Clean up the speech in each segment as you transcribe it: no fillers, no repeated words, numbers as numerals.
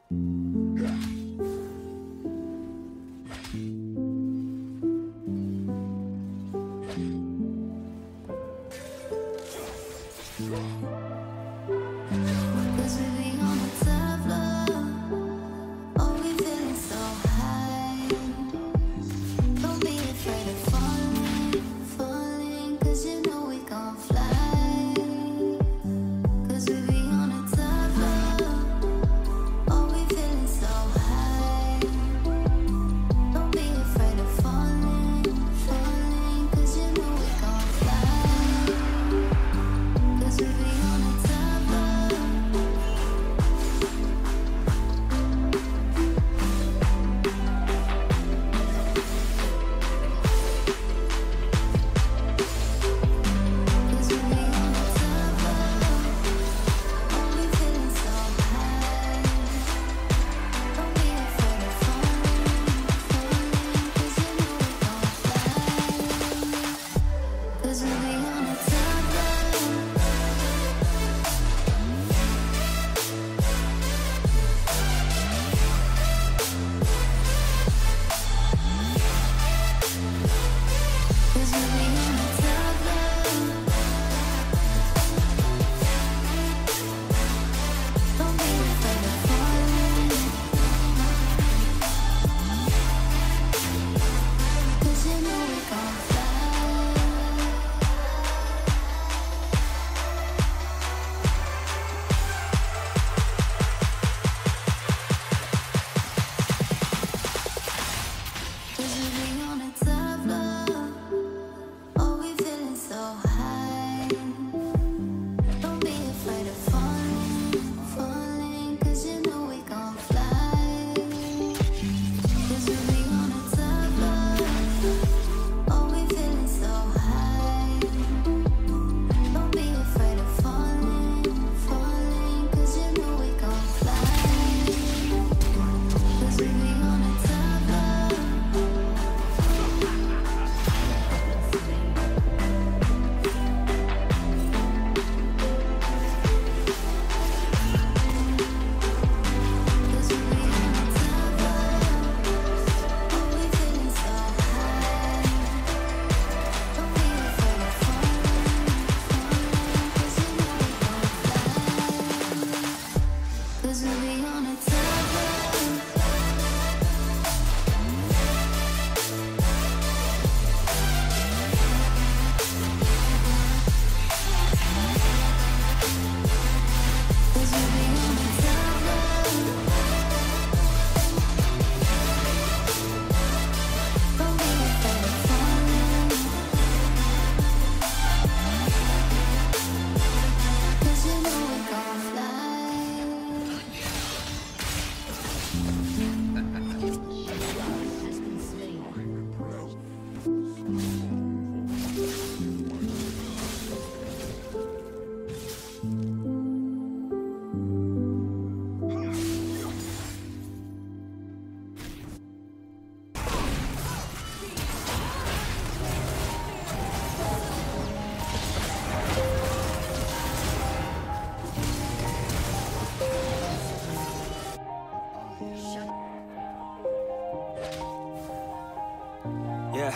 Yeah.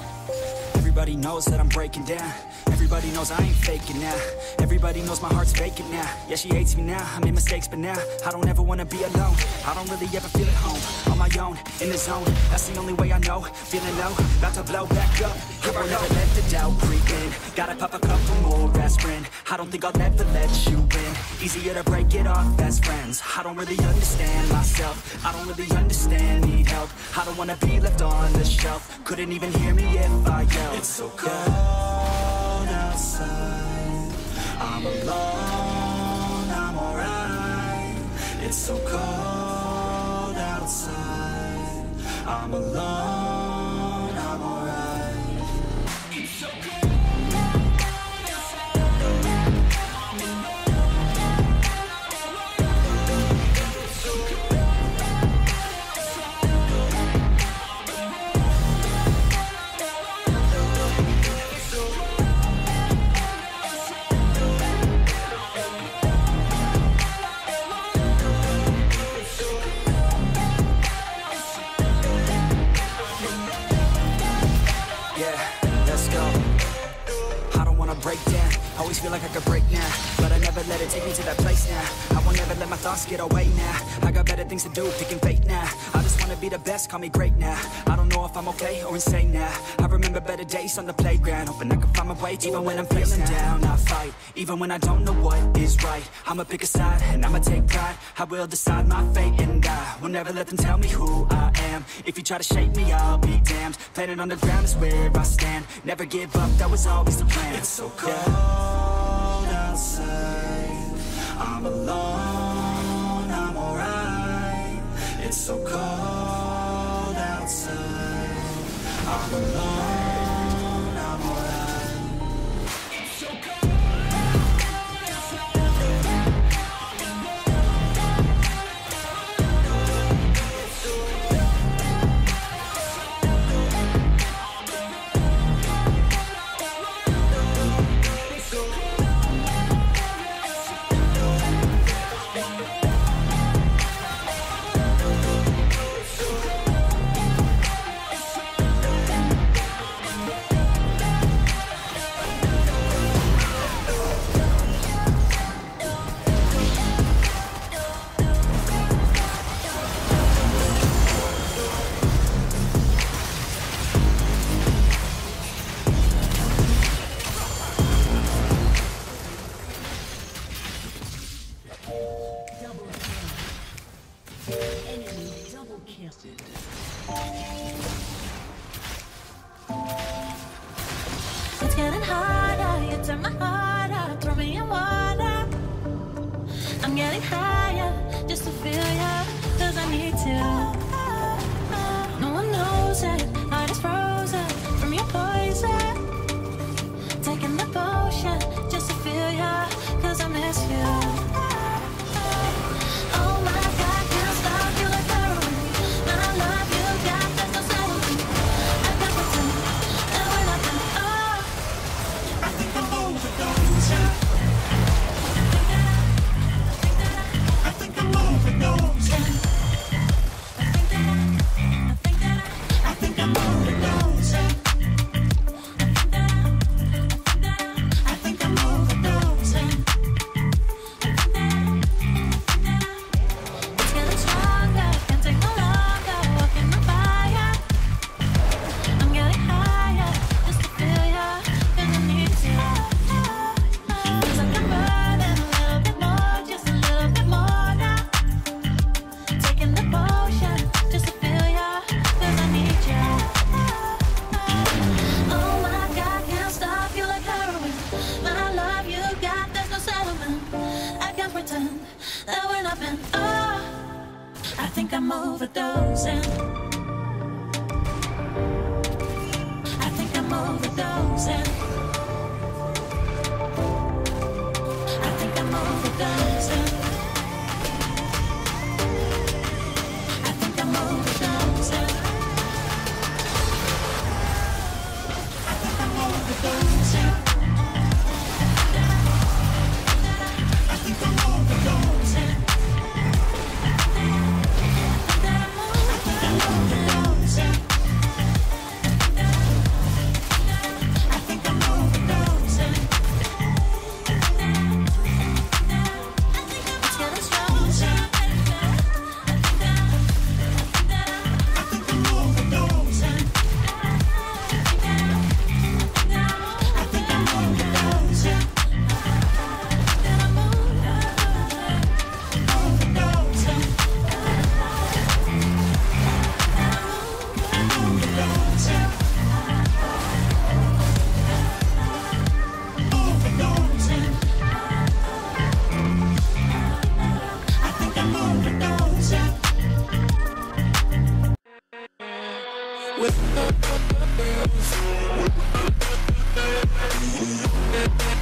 Everybody knows that I'm breaking down. Everybody knows I ain't faking now. Everybody knows my heart's vacant now. Yeah, she hates me now, I made mistakes, but now I don't ever wanna be alone. I don't really ever feel at home, on my own, in the zone. That's the only way I know, feeling low, about to blow back up. Here I never let the doubt creep in. Gotta pop a couple more aspirin. I don't think I'll ever let you in. Easier to break it off best friends. I don't really understand myself, I don't really understand, need help. I don't wanna be left on the shelf. Couldn't even hear me if I yelled. It's so cold outside, I'm alone, I'm alright. It's so cold outside, I'm alone, I'm alright. It's so cold. again. Always feel like I could break now, but I never let it take me to that place now. I won't ever let my thoughts get away now. I got better things to do, picking fate now. I just wanna be the best, call me great now. I don't know if I'm okay or insane now. I remember better days on the playground, hoping I can find my way even when I'm feeling down. I fight, even when I don't know what is right. I'ma pick a side, and I'ma take pride. I will decide my fate, and I will never let them tell me who I am. If you try to shape me, I'll be damned. Planet on the ground is where I stand. Never give up, that was always the plan. It's so cold outside, I'm alone, I'm alright. It's so cold outside, I'm alone, I'm alright. It's so cold outside. It's getting harder, you turn my heart out, throw me in water. I'm getting higher, just to feel ya, cause I need to. No one knows it, heart is frozen from your poison. Taking the potion, just to feel ya, cause I miss you. Oh my God, can't stop you like heroin. My love you got, there's no settling. I can't pretend that we're nothing. Oh, I think I'm overdosing. I think I'm overdosing. I think I'm overdosing. I think I'm overdosing. It's getting stronger, can't take no longer. Walking the fire, I'm getting higher, just to feel ya, cause I need you. Feels like I'm burning a little bit more, just a little bit more now. Taking the potion, just to feel ya, cause I need you. Oh my God, can't stop you like heroin. My love you got, there's no settlement. I can't pretend that we're nothing. Oh, I think I'm overdosing. I think I'm overdosing. I think I'm overdosing. I think I'm overdosing. I think I'm overdosing. I think I'm overdosing. I think I'm overdosing. It's getting stronger. I think I'm overdosing. I think I'm overdosing. With